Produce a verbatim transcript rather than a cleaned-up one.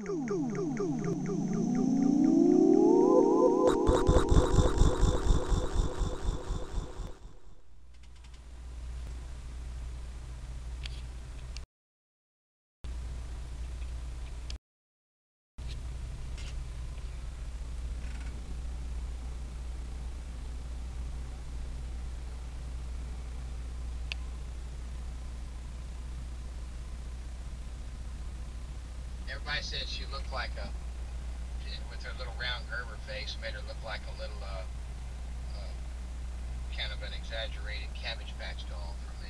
Everybody said she looked like a, with her little round Gerber face, made her look like a little, uh, uh, kind of an exaggerated Cabbage Patch doll from